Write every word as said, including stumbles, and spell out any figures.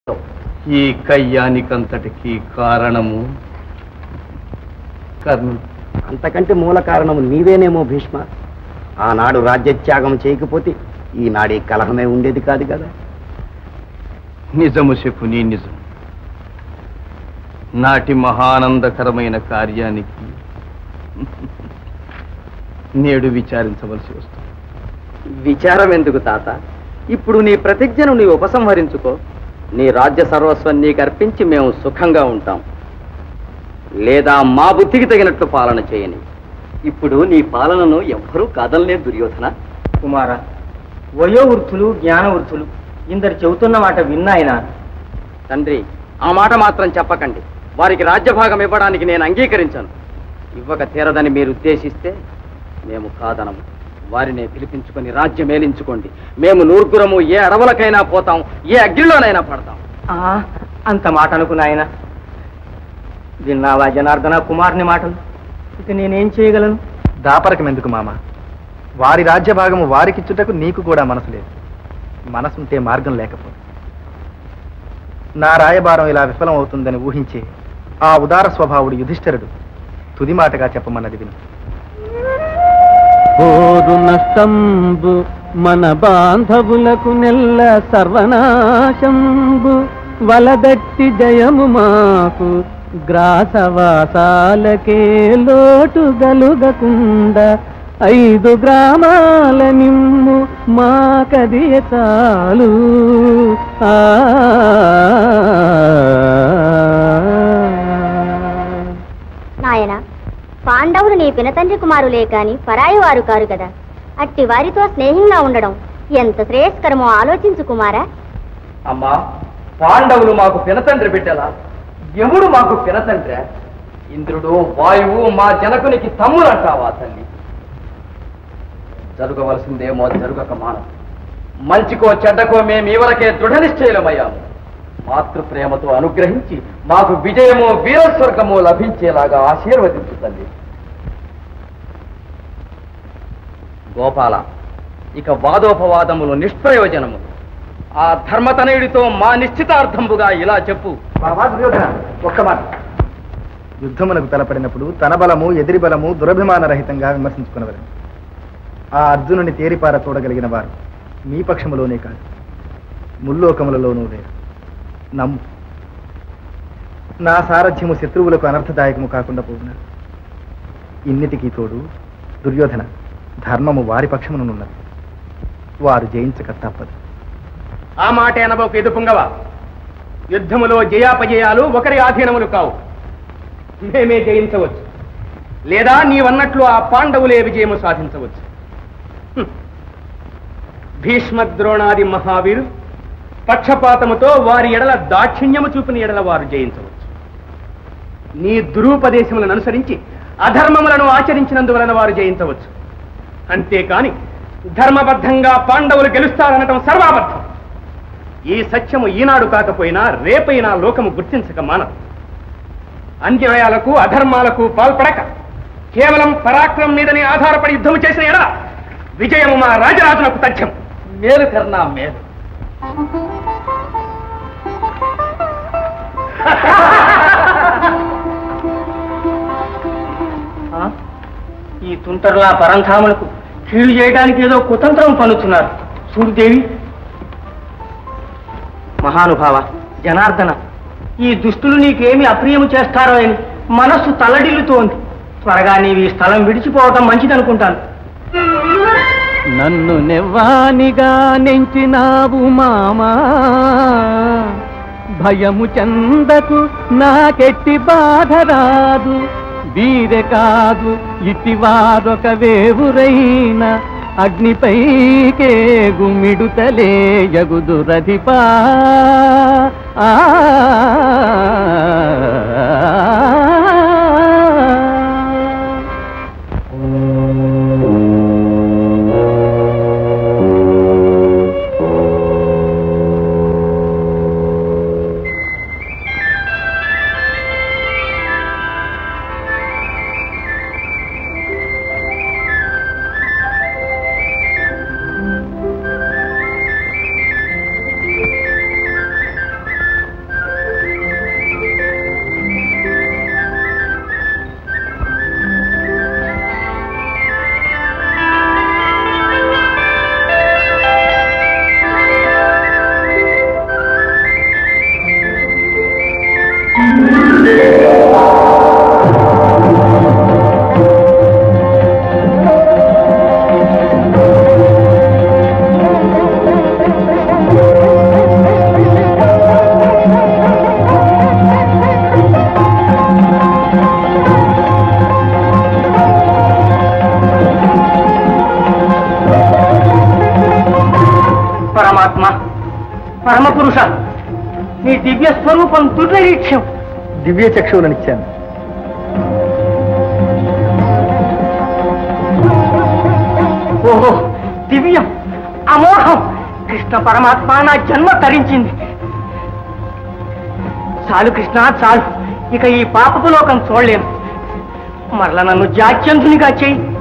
ఈ కయ్యానికంతటికి కారణము కర్ణుడు. అంతకంటే మూల కారణము నీవేనేమో భీష్మ. ఆనాడు రాజ్యత్యాగం చేయకపోతే ఈనాడే కలహమే ఉండేది కాదు కదా. నిజము చెప్పు, నీ నిజం. నాటి మహానందకరమైన కార్యానికి నేడు విచారించవలసి వస్తుంది. విచారం ఎందుకు తాత? ఇప్పుడు నీ ప్రతిజ్ఞను నీ ఉపసంహరించుకో. నీ రాజ్య సర్వస్వం నీకు అర్పించి మేము సుఖంగా ఉంటాం. లేదా మా బుద్ధికి తగినట్లు పాలన చేయని. ఇప్పుడు నీ పాలనను ఎవ్వరూ కాదలనే దుర్యోధన. కుమార, వయోవృద్ధులు జ్ఞానవృద్ధులు ఇందరు చెబుతున్న మాట విన్నాయన. తండ్రి, ఆ మాట మాత్రం చెప్పకండి. వారికి రాజ్యభాగం ఇవ్వడానికి నేను అంగీకరించాను. ఇవ్వక తీరదని మీరు ఉద్దేశిస్తే మేము కాదనము. వారినే పిలిపించుకొని రాజ్యం మేలించుకోండి. మేము నూర్గురము ఏ అడవులకైనా పోతాం, ఏ అగ్నిలోనైనా పడతాం. అంత మాట అనుకున్నాయన. విన్నావా జనార్దన కుమారుని మాటలు? ఇక నేనేం చేయగలను? దాపరకం ఎందుకు మామ? వారి రాజ్యభాగము వారికిచ్చుటకు నీకు కూడా మనసు లేదు. మనసుంటే మార్గం లేకపోతే నా రాయబారం ఇలా విఫలం అవుతుందని ఊహించి ఆ ఉదార స్వభావుడు యుధిష్ఠిరుడు తుది మాటగా చెప్పమన్నది విను. ఓరు నష్టంబు మన బాంధవులకు నెల్ల సర్వనాశంబు వలదట్టి జయము మాకు గ్రాసవాసాలకే లోటు గలుగకుండా ఐదు గ్రామాల నిమ్ము మాకదియ చాలు. నాయన, పాండవులు నీ పినతండ్రి కుమారులే కాని పరాయి వారు కారు కదా. అట్టి వారితో స్నేహంగా ఉండడం ఎంత శ్రేయస్కరమో ఆలోచించు కుమారా. అమ్మా, పాండవులు మాకు పినతండ్రి బిడ్డలా? యముడు మాకు పినతండ్రి? ఇంద్రుడు వాయువు మా జనకునికి తమ్ములంటావా తల్లి? జరగవలసిందేమో జరుగక మానం. మంచికో చెడ్డకో మేము ఇవరకే దృఢ నిశ్చయమయ్యాము. మాతృ ప్రేమతో అనుగ్రహించి మాకు విజయము వీరస్వర్గము లభించేలాగా ఆశీర్వదించు తల్లి. గోపాల, ఇక వాదోపవాదములు నిష్ప్రయోజనము. ఆ ధర్మతనయుడితో మా నిశ్చితార్థంబుగా ఇలా చెప్పు. ఒక్క మాట. యుద్ధమునకు తలపడినప్పుడు తన బలము ఎదిరి బలము దురభిమాన రహితంగా విమర్శించుకున్నవారు. ఆ అర్జునుని తేరిపార చూడగలిగిన వారు మీ పక్షములోనే కాదు, ముల్లోకములలోనూ లేరు. నమ్ము. నా సారథ్యము శత్రువులకు అనర్థదాయకము కాకుండా పోవునా. ఇన్నిటికీ తోడు దుర్యోధన ధర్మము వారి పక్షమునున్నది. వారు జయించక తప్పదు. ఆ మాట అనబోకు ఎదుపుంగవా. యుద్ధములో జయాపజయాలు ఒకరి ఆధీనములు కావు. మేమే జయించవచ్చు, లేదా నీవన్నట్లు ఆ పాండవులే విజయము సాధించవచ్చు. భీష్మద్రోణాది మహావీరు పక్షపాతముతో వారి ఎడల దాక్షిణ్యము చూపిన ఎడల వారు జయించవచ్చు. నీ దురూపదేశములను అనుసరించి అధర్మములను ఆచరించినందువలన వారు జయించవచ్చు. అంతేకాని ధర్మబద్ధంగా పాండవులు గెలుస్తారనటం సర్వాబద్ధం. ఈ సత్యము ఈనాడు కాకపోయినా రేపైనా లోకము గుర్తించక మానదు. అన్యాయాలకు అధర్మాలకు పాల్పడక కేవలం పరాక్రమం మీదనే ఆధారపడి యుద్ధము చేసిన ఎడల విజయము మా రాజరాజులకు తథ్యం. మేలు కర్ణ మేలు. ఈ తుంటరులా పరంధాములకు కీడు చేయడానికి ఏదో కుతంత్రం పన్నుతున్నారు. సూర్యదేవి, మహానుభావ జనార్దన, ఈ దుష్టులు నీకేమి అప్రియము చేస్తారో అని మనస్సు తల్లడిల్లుతోంది. త్వరగా నీవు ఈ స్థలం విడిచిపోవటం మంచిదనుకుంటాను. నన్ను నెవ్వానిగా నెంచినావు మామా, భయము చందకు నాకెట్టి బాధ రాదు. వీరే కాదు ఇటివారొక వేవురైన అగ్నిపైకే గుమిడుతలే యగుదురధిపా. ఆ పురుష, నీ దివ్య స్వరూపం దుర్నిరీక్ష్యం. దివ్య చక్షువులనిచ్చాను. ఓహో, దివ్యం, అమోఘం. కృష్ణ పరమాత్మ నా జన్మ తరించింది. చాలు కృష్ణ, చాలు. ఇక ఈ పాపపు లోకం చూడలేను. మరల నన్ను జాత్యంధునిగా చేయి.